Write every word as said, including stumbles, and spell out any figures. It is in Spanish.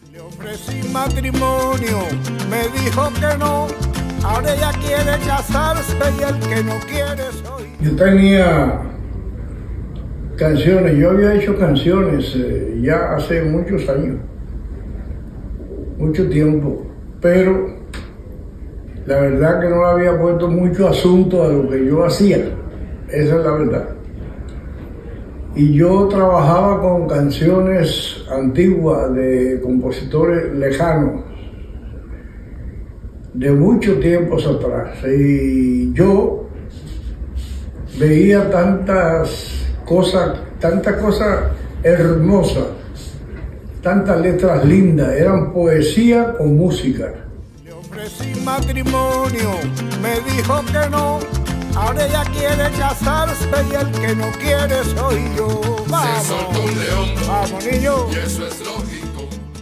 Le ofrecí matrimonio, me dijo que no, ahora ella quiere casarse y el que no quiere soy yo. Yo tenía canciones, yo había hecho canciones eh, ya hace muchos años, mucho tiempo, pero la verdad que no le había puesto mucho asunto a lo que yo hacía, esa es la verdad. Y yo trabajaba con canciones antiguas de compositores lejanos, de muchos tiempos atrás, y yo veía tantas cosas, tantas cosas hermosas, tantas letras lindas, eran poesía con música. Le ofrecí matrimonio, me dijo que no, ahora ella quiere casarse y el que no quiere soy yo. Vamos, se soltó un león, vamos niño. Y eso es lógico.